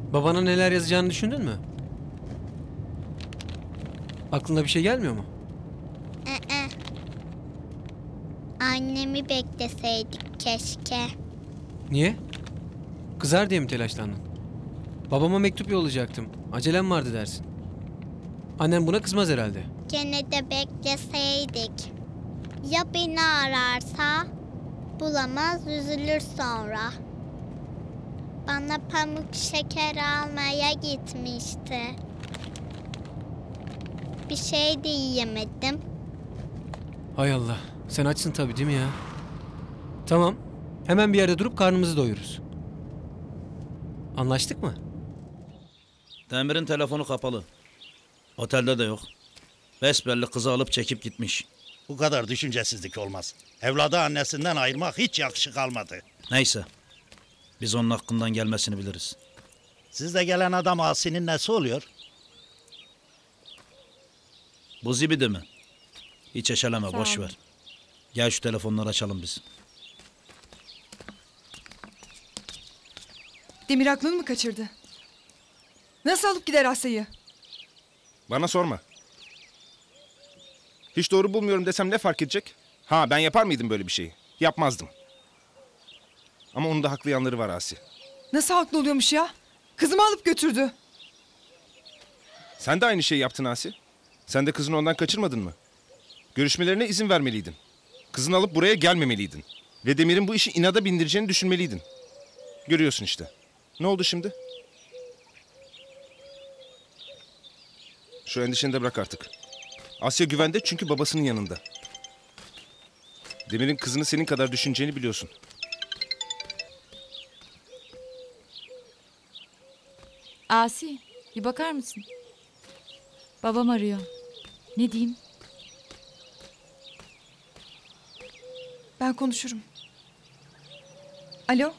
Babana neler yazacağını düşündün mü? Aklına bir şey gelmiyor mu? Annemi bekleseydik keşke. Niye? Kızar diye mi telaşlandın? Babama mektup yollayacaktım. Acelem vardı dersin. Annem buna kızmaz herhalde. Gene de bekleseydik. Ya beni ararsa? Bulamaz, üzülür sonra. Bana pamuk şeker almaya gitmişti. Bir şey de yiyemedim. Hay Allah. Sen açsın tabii değil mi ya? Tamam. Hemen bir yerde durup karnımızı doyururuz. Anlaştık mı? Demir'in telefonu kapalı. Otelde de yok. Besbelli kızı alıp çekip gitmiş. Bu kadar düşüncesizlik olmaz. Evladı annesinden ayırmak hiç yakışık almadı. Neyse. Biz onun hakkından gelmesini biliriz. Sizde gelen adam Asi'nin nesi oluyor? Bu zibidi mi? Hiç eşeleme, boş ver. Gel şu telefonları açalım biz. Demir aklını mı kaçırdı? Nasıl alıp gider Asya'yı? Bana sorma. Hiç doğru bulmuyorum desem ne fark edecek? Ha, ben yapar mıydım böyle bir şeyi? Yapmazdım. Ama onun da haklı yanları var Asi. Nasıl haklı oluyormuş ya? Kızımı alıp götürdü. Sen de aynı şeyi yaptın Asi. Sen de kızını ondan kaçırmadın mı? Görüşmelerine izin vermeliydin. Kızını alıp buraya gelmemeliydin. Ve Demir'in bu işi inada bindireceğini düşünmeliydin. Görüyorsun işte. Ne oldu şimdi? Şu endişeni de bırak artık. Asya güvende çünkü babasının yanında. Demir'in kızını senin kadar düşüneceğini biliyorsun. Asi, bir bakar mısın? Babam arıyor. Ne diyeyim? Ben konuşurum. Alo?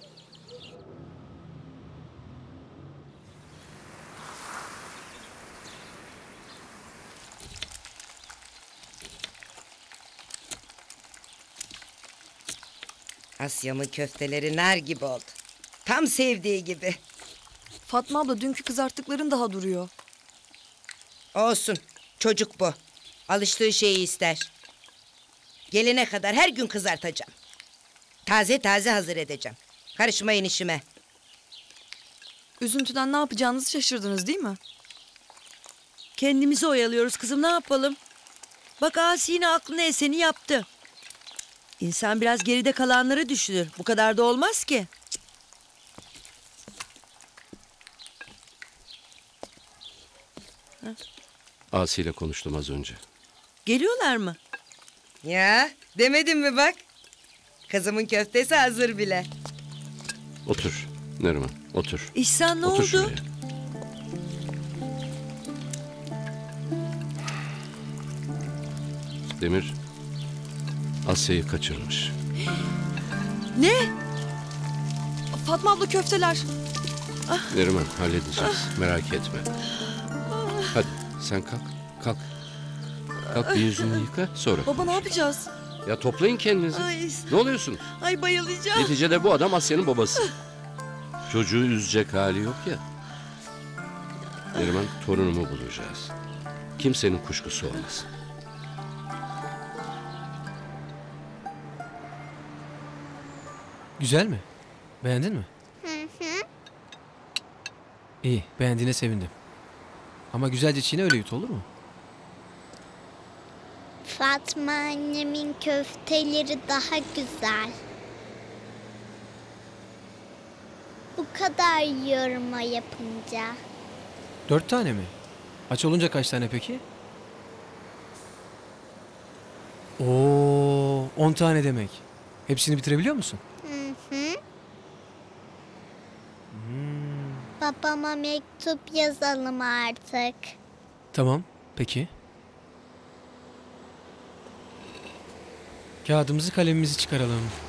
Asya'mın köfteleri nar gibi oldu. Tam sevdiği gibi. Fatma abla dünkü kızarttıkların daha duruyor. Olsun. Çocuk bu. Alıştığı şeyi ister. Gelene kadar her gün kızartacağım. Taze taze hazır edeceğim. Karışmayın işime. Üzüntüden ne yapacağınızı şaşırdınız değil mi? Kendimizi oyalıyoruz kızım, ne yapalım? Bak Asi yine aklına eseni yaptı. İnsan biraz geride kalanları düşünür. Bu kadar da olmaz ki. Asi ile konuştum az önce. Geliyorlar mı? Ya demedim mi bak? Kızımın köftesi hazır bile. Otur Neriman, otur. İhsan ne otur oldu? Şuraya. Demir Asya'yı kaçırmış. Ne? Fatma abla köfteler. Neriman halledeceğiz, merak etme. Hadi sen kalk, kalk. Kalk bir yüzünü yıka sonra. Baba ne yapacağız? Ya toplayın kendinizi. Ay. Ne oluyorsun? Ay bayılacağım. Neticede bu adam Asya'nın babası. Çocuğu üzecek hali yok ya. Neriman torunumu bulacağız. Kimsenin kuşkusu olmasın. Güzel mi? Beğendin mi? İyi, beğendiğine sevindim. Ama güzelce çiğne, öyle yut, olur mu? Fatma annemin köfteleri daha güzel. Bu kadar yiyorum o yapınca. 4 tane mi? Aç olunca kaç tane peki? Oo, 10 tane demek. Hepsini bitirebiliyor musun? Babama mektup yazalım artık. Tamam, peki. Kağıdımızı, kalemimizi çıkaralım.